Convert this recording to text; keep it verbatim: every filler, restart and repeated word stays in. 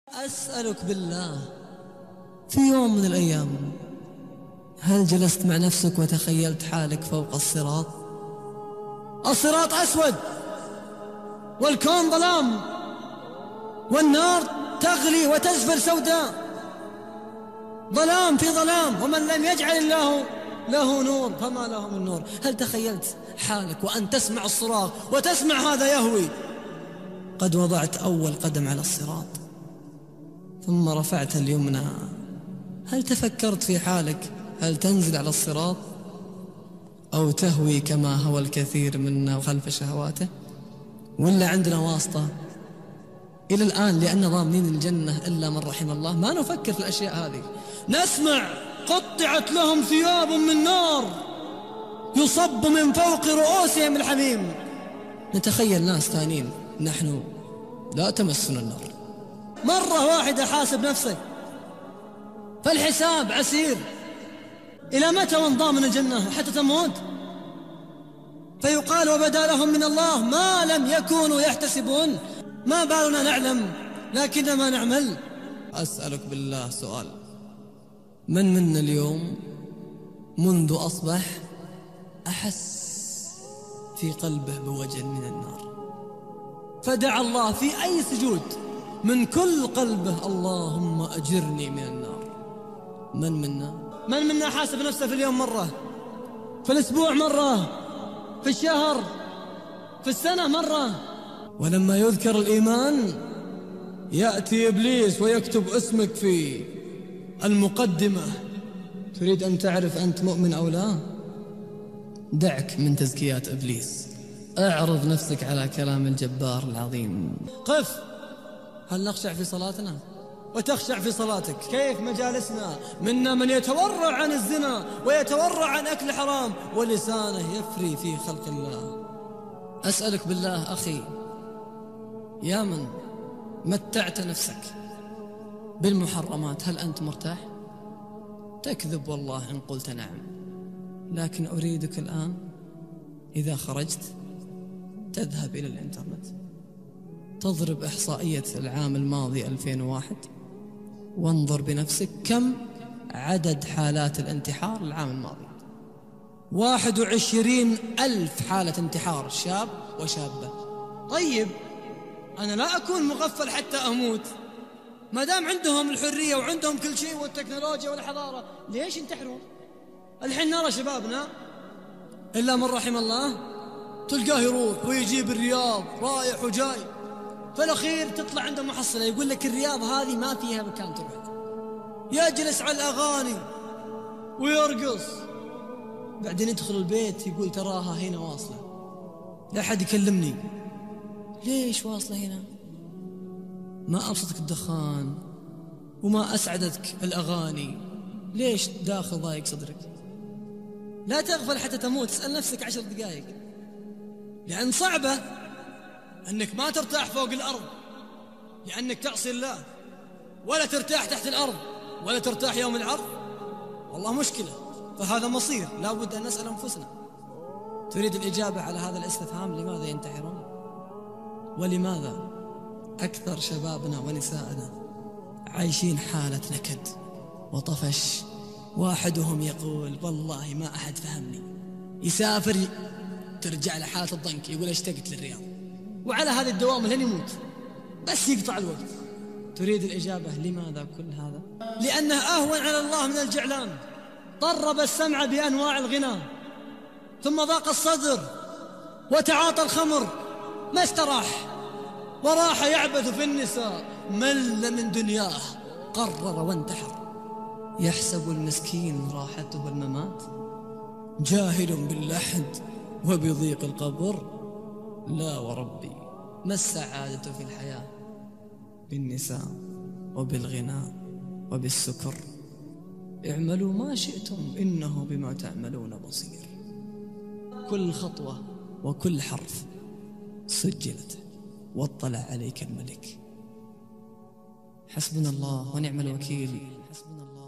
أسألك بالله، في يوم من الأيام هل جلست مع نفسك وتخيلت حالك فوق الصراط؟ الصراط أسود والكون ظلام والنار تغلي وتزفر سوداء، ظلام في ظلام، ومن لم يجعل الله له نور فما له من نور. هل تخيلت حالك وأن تسمع الصراخ وتسمع هذا يهوي؟ قد وضعت أول قدم على الصراط ثم رفعت اليمنى. هل تفكرت في حالك؟ هل تنزل على الصراط أو تهوي كما هوى الكثير منا خلف شهواته، ولا عندنا واسطة؟ إلى الآن لأن ضامنين الجنة إلا من رحم الله ما نفكر في الأشياء هذه. نسمع قطعت لهم ثياب من نار يصب من فوق رؤوسهم الحميم. نتخيل ناس ثانيين نحن لا تمسنا النار. مرة واحدة حاسب نفسك، فالحساب عسير. إلى متى وانضامن الجنة حتى تموت؟ فيقال وبدا لهم من الله ما لم يكونوا يحتسبون. ما بالنا نعلم لكنما نعمل. أسألك بالله سؤال، من منا اليوم منذ أصبح أحس في قلبه بوجل من النار، فدعا الله في أي سجود من كل قلبه اللهم أجرني من النار؟ من منا من منا حاسب نفسه في اليوم مرة، في الأسبوع مرة، في الشهر، في السنة مرة؟ ولما يذكر الإيمان يأتي إبليس ويكتب اسمك في المقدمة. تريد أن تعرف أنت مؤمن أو لا؟ دعك من تزكيات إبليس، اعرض نفسك على كلام الجبار العظيم. قف، هل نخشع في صلاتنا وتخشع في صلاتك؟ كيف مجالسنا؟ منا من يتورع عن الزنا ويتورع عن أكل حرام ولسانه يفري في خلق الله. أسألك بالله أخي، يا من متعت نفسك بالمحرمات، هل أنت مرتاح؟ تكذب والله إن قلت نعم، لكن أريدك الآن إذا خرجت تذهب إلى الإنترنت، تضرب إحصائية العام الماضي ألفين وواحد وانظر بنفسك كم عدد حالات الانتحار العام الماضي. واحد وعشرين ألف حالة انتحار، شاب وشابة. طيب أنا لا أكون مغفل حتى أموت، ما دام عندهم الحرية وعندهم كل شيء والتكنولوجيا والحضارة، ليش ينتحرون؟ الحين نرى شبابنا إلا من رحم الله تلقاه يروح ويجيب الرياض رايح وجاي، فالأخير تطلع عنده محصلة يقول لك الرياض هذه ما فيها مكان تروح، يجلس على الأغاني ويرقص، بعدين يدخل البيت يقول تراها هنا واصلة، لا أحد يكلمني. ليش واصلة هنا؟ ما أبسطك الدخان وما أسعدتك الأغاني، ليش داخل ضايق صدرك؟ لا تغفل حتى تموت، اسأل نفسك عشر دقائق، لأن صعبة أنك ما ترتاح فوق الأرض لأنك تعصي الله، ولا ترتاح تحت الأرض، ولا ترتاح يوم العرض. والله مشكلة، فهذا مصير لا بد أن نسأل أنفسنا. تريد الإجابة على هذا الاستفهام؟ لماذا ينتحرون؟ ولماذا أكثر شبابنا ونسائنا عايشين حالة نكد وطفش؟ واحدهم يقول والله ما أحد فهمني، يسافر ترجع لحالة الضنك يقول اشتقت للرياض، وعلى هذه الدوام لن يموت بس يقطع الوقت. تريد الإجابة لماذا كل هذا؟ لأنه أهون على الله من الجعلان، طرب السمع بأنواع الغنى ثم ضاق الصدر وتعاطى الخمر، ما استراح وراح يعبث في النساء، مل من دنياه قرر وانتحر. يحسب المسكين راحته الممات، جاهل باللحد وبضيق القبر. لا وربي، ما السعادة في الحياة؟ بالنساء وبالغناء وبالسكر. اعملوا ما شئتم إنه بما تعملون بصير. كل خطوة وكل حرف سجلت واطلع عليك الملك. حسبنا الله ونعم الوكيل. حسبنا الله.